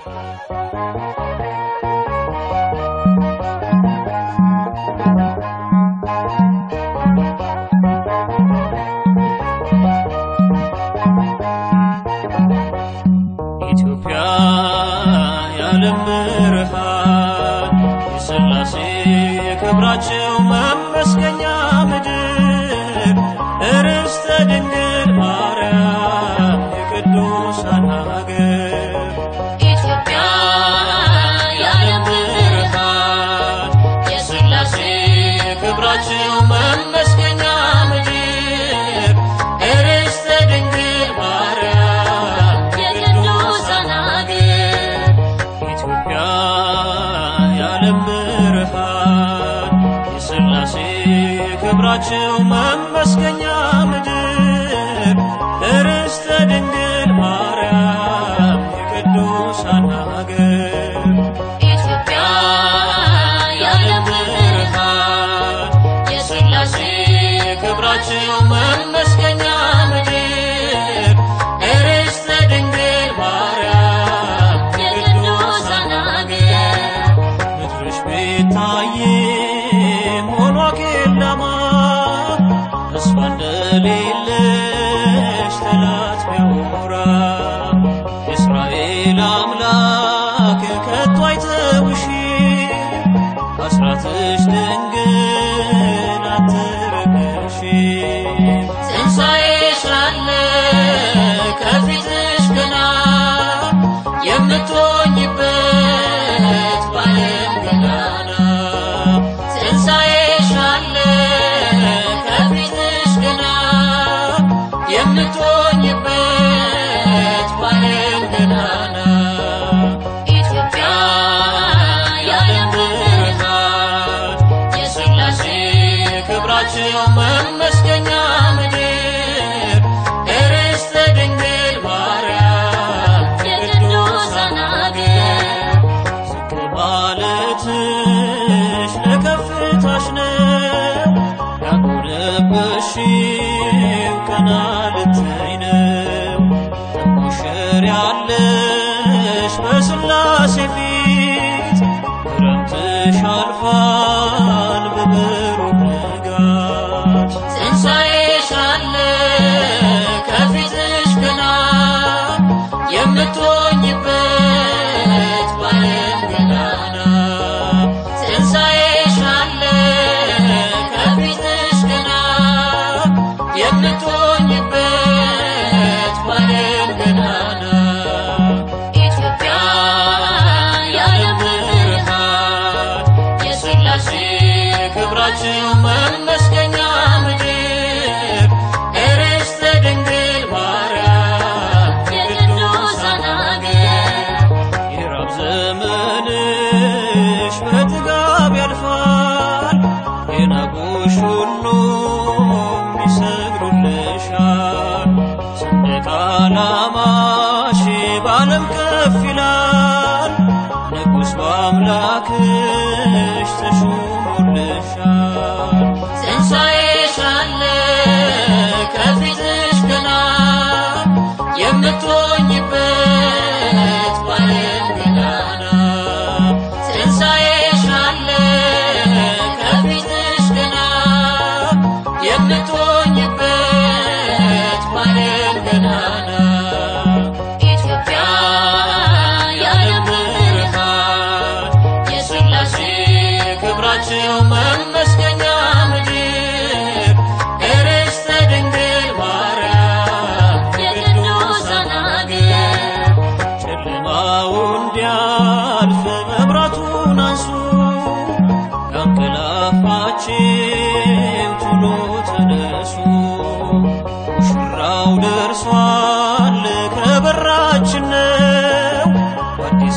ኢትዮጵያ የዓለም ብርሃን የሥላሴ ክብራቸው መመስገኛ ምድር ርስተ ድንግል ማርያም የቅዱሳን ሀገር ኢትዮጵያ የዓለም ብርሃን የሥላሴ ክብራቸው መመስገኛ ምድር ርስተ ድንግል ማርያም የቅዱሳን ሀገር ኢትዮጵያ የዓለም ብርሃን የሥላሴ ክብራቸው መመስገኛ ምድር ርስተ ድንግል ማርያም የቅዱሳን ሀገር ኢትዮጵያ የዓለም ብርሃን የሥላሴ ክብራቸው መመስገኛ ምድር ርስተ ድንግል ማርያም የቅዱሳን ሀገር ምድርሽ ቤታዬም ሆኗ ኬላማ ተስፋ እንደሌለሽ ጠላት ቢያወራ የእስራኤል አምላክ ከቶ አይተውሽም አስራትሽ ድንግል አትረክሽም ትንሣኤሽ አለ ከፊትሽ ገና የምትሆኝበት በዓለም ገናና ትንሣኤሽ አለ ከፊትሽ ገና የምትሆኝበት በዓለም ገናና ኢትዮጵያ የዓለም ብርሃን የሥላሴ ክብራቸው መመስገኛ ምድር ርስተ ድንግል ማርያም የቅዱሳን ሀገር ዝቅ ማለትሽ ለከፍታሽ ነው ያጎነበሽው ቀና ልትይ ነው ትሞሸሪያለሽ በሥላሴ ፊት ክረምትሽ አልፏል በብሩህ ንጋት ትንሣኤሽ አለ ከፊትሽ ገና የምትሆኝበት በዓለም ገናና ትንሣኤሽ አለ ከፊትሽ ገና የምትሆኝበት በዓለም ገናና ኢትዮጵያ የዓለም ብርሃን የሥላሴ ክብራቸው መመስገኛ ምድር ርስተ ድንግል ማርያም የቅዱሳን ሀገር የራብ ዘመንሽ በጥጋብ ያልፋል የናቁሽ ሁሉም ይሰግዱልሻል ሰንደቅ ዓላማሽ በዓለም ከፍ ይላል ንጉሥ በአምላክሽ ተሾሞልሻል ትንሣኤሽ አለ ከፊትሽ ገና የምትሆኝበት በዓለም ገናና ትንሣኤሽ አለ ከፊትሽ ገና የምትሆኝበት በዓለም ገናና ኢትዮጵያ የዓለም ብርሃን የሥላሴ ክብራቸው መመስገኛ ምድር ርስተ ድንግል ማርያም የቅዱሳን ሀገር ጨለማው እንዲያልፍ መብራቱን አንሱ ያንቀላፋችሁ ቶሎ ተነሱ ሙሽራው ደርሷል ከበራችን ነው በአዲስ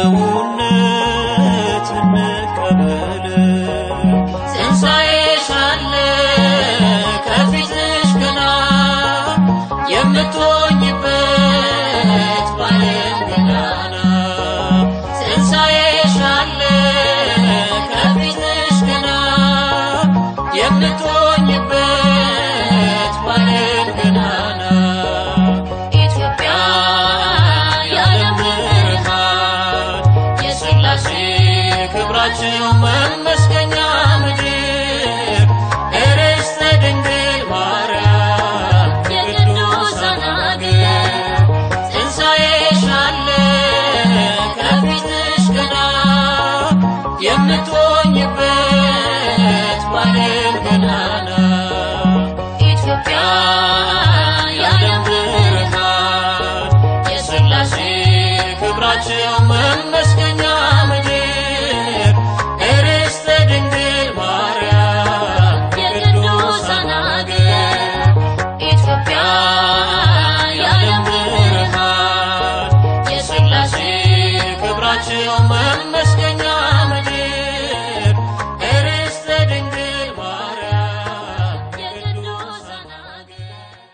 ሰውነት እንቀበል ትንሣኤሽ አለ ከፊትሽ ገና የምትሆኝበት በዓለም ገናና ክብራቸው መመስገኛ ምድር ርስተ ድንግል ማርያም የቅዱሳን አገር ትንሣኤሽ አለ ከፊትሽ ገና የምትሆኝበት ባለም ገናና ኢትዮጵያ የዓለም ብርሃን የሥላሴ ክብራቸው መመስገኛ ምድር ርስተ ድንግል ማርያም የቅዱሳን አገር ኢትዮጵያ የዓለም ብርሃን የሥላሴ ክብራቸው መመስገኛ ምድር ርስተ ድንግል ማርያም የቅዱሳን አገር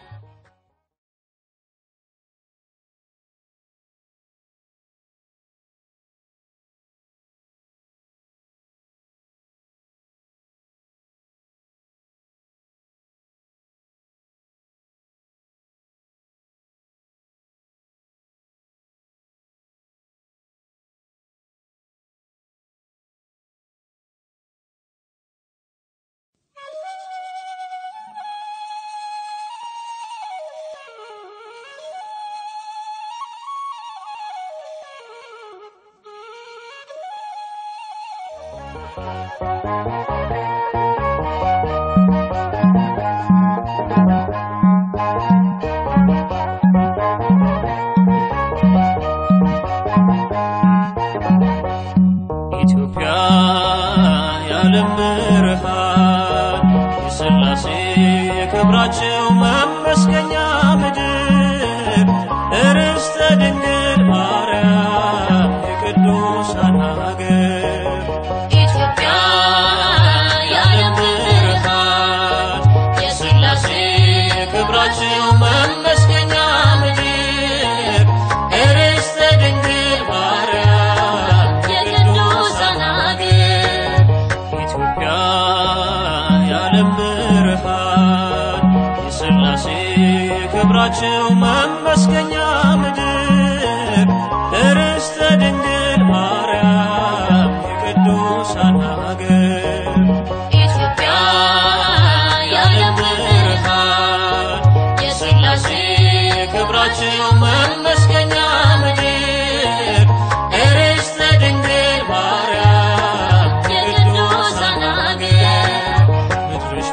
ኢትዮጵያ የዓለም ብርሃን የሥላሴ ክብራቸው መመስገኛ ምድር ርስተ ድንግል ማርያም የቅዱሳን አገር ኢትዮጵያ የዓለም ብርሃን የሥላሴ ክብራቸው መመስገኛ ምድር ርስተ ድንግል ማርያም የቅዱሳን አገር ኢትዮጵያ የዓለም ብርሃን የሥላሴ ክብራቸው መመስገኛ ምድር ርስተ ድንግል ማርያም የቅዱሳን አገር ኢትዮጵያ የዓለም ብርሃን የሥላሴ ክብራቸው መመስገኛ ምድር ርስተ ድንግል ማርያም የቅዱሳን አገር ምድርሽ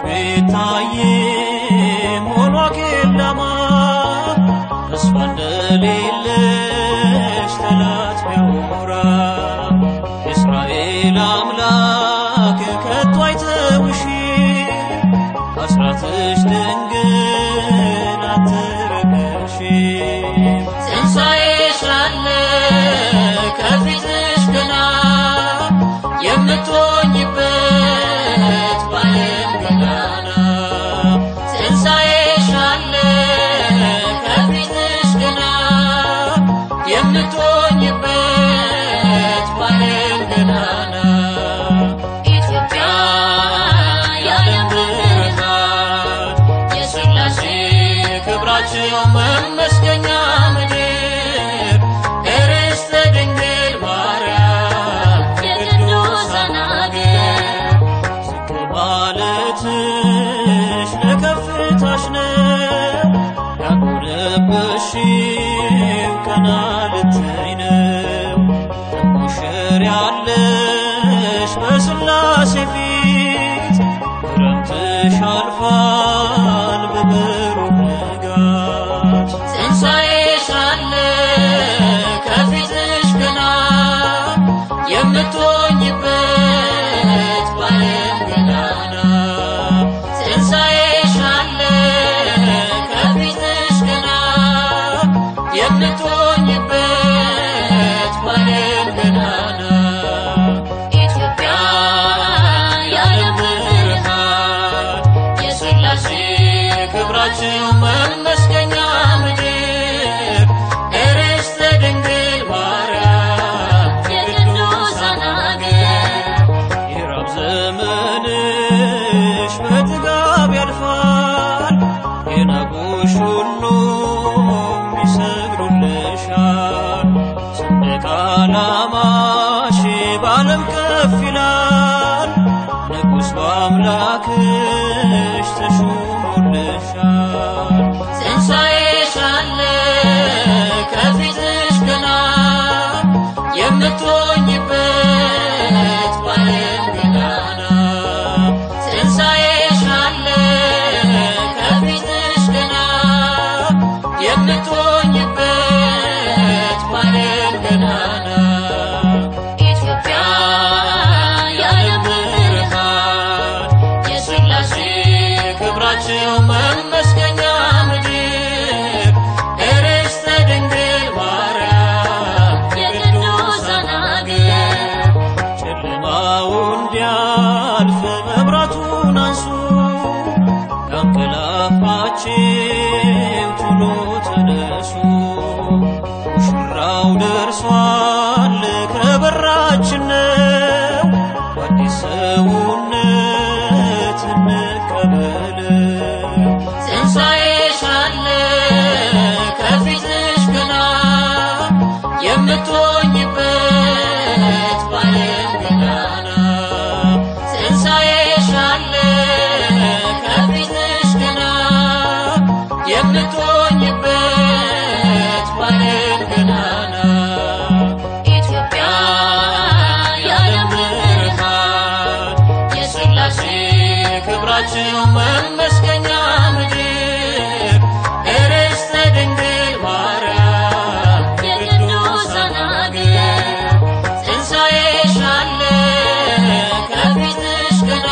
ቤታዬም ሆኗ ኬላማ ተስፋ እንደሌለሽ ጠላት ቢያወራ የእስራኤል አምላክ ከቶ አይተውሽም አስራትሽ ድንግል አትረከሽም ትንሣኤሽ አለ ከፊትሽ ገና የምትሆኝበት ባለም ገናና ትንሣኤሽ አለ ከፊትሽ ገና የምትሆኝበት ባለም ገናና ኢትዮጵያ የዓለም ብርሃን የሥላሴ ክብራቸው መመስገኛ ምድር ርስተ ድንግል ማርያም የቅዱሳን አገር ዝቅ ማለትሽ ለከፍታሽ ነው ያጎነበሽው ቀና ልትይ ነው ትሞሸሪያለሽ በሥላሴ ፊት ክረምትሽ አልፏል በብሩህ ንጋት ትንሣኤሽ አለ ከፊትሽ ገና የምትሆኝበት ባለም ገናና ትንሣኤሽ አለ ከፊትሽ ገና የምትሆኝበት ባለም ገናና ኢትዮጵያ የዓለም ብርሃን የሥላሴ ክብራቸው መመስገኛ ምድር ርስተ ድንግል ማርያም የቅዱሳን አገር የራብ ዘመንሽ በጥጋብ ያልፋል የናቁሽ ሁሉ ይሰግዱልሻል ሰንደቅ ዓላማሽ በዓለም ከፍ ይላል አምላክሽ ተሾሞልሻል። ትንሣኤሽ አለ ከፊትሽ ገና የምትሆኝበት በዓለም ገናና። ትንሣኤሽ አለ ከፊትሽ ገና የምትሆኝበት በዓለም ገናና። ኢትዮጵያ የዓለም ብርሃን የሥላሴ ክብራቸው መመስገኛ ምድር ርስተ ድንግል ማርያም የቅዱሳን አገር። ጨለማው እንዲያልፍ መብራቱን አንሱ ያንቀላፋችሁ ቶሎ ተነሱ። ሙሽራው ደርሷል ከበራችን ነው በአዲስ ሰውነት እንቀበለው። ትንሣኤሽ አለ ከፊትሽ ገና የምትሆኝበት በዓለም ገናና። ትንሣኤሽ አለ ከፊትሽ ገና የምትሆኝበት በዓለም ገናና። ኢትዮጵያ የዓለም ብርሃን የሥላሴ ክብራቸው መመስገኛ ምድር ርስተ ድንግል ማርያም የቅዱሳን አገር። ትንሣኤሽ አለ ከፊትሽ ገና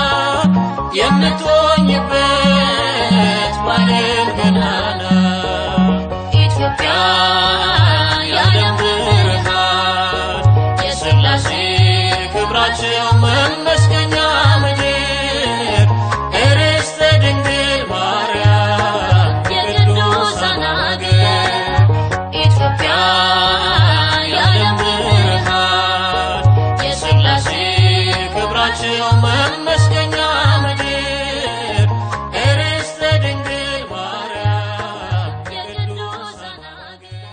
የምትሆኝበት በዓለም ገናና። ኢትዮጵያ የዓለም ብርሃን የሥላሴ ክብራቸው መመስገኛ ምድር ርስተ ድንግል ማርያም የቅዱሳን አገር። ኢትዮጵያ የዓለም ብርሃን የሥላሴ ክብራቸው መመስገኛ ምድር ርስተ ድንግል ማርያም የቅዱሳን አገር።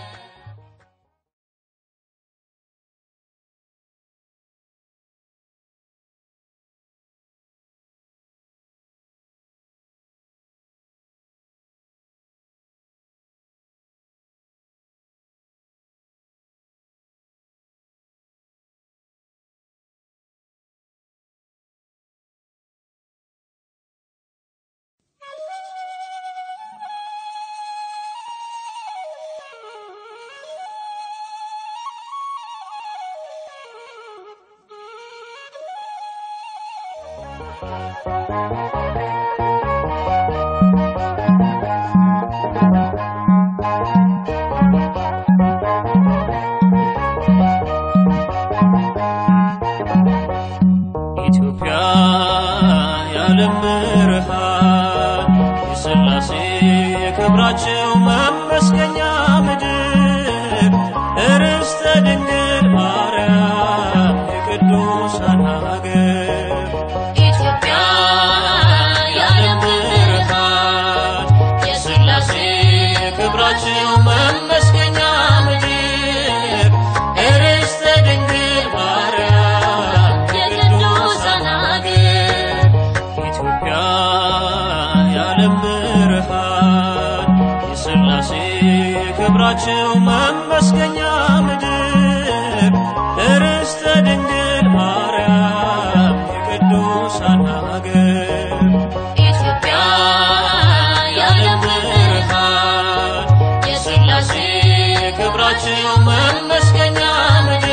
ኢትዮጵያ የዓለም ብርሃን የሥላሴ ክብራቸው መመስገኛ ምድር ርስተ ድንግል ማርያም የቅዱሳን አገር። ኢትዮጵያ የዓለም ብርሃን የሥላሴ ክብራቸው መመስገኛ ምድር ርስተ ድንግል ማርያም የቅዱሳን አገር። ኢትዮጵያ የዓለም ብርሃን የሥላሴ ክብራቸው መመስገኛ ምድር ርስተ ድንግል ማርያም የቅዱሳን አገር። ኢትዮጵያ የዓለም ብርሃን የሥላሴ ክብራቸው መመስገኛ ምድር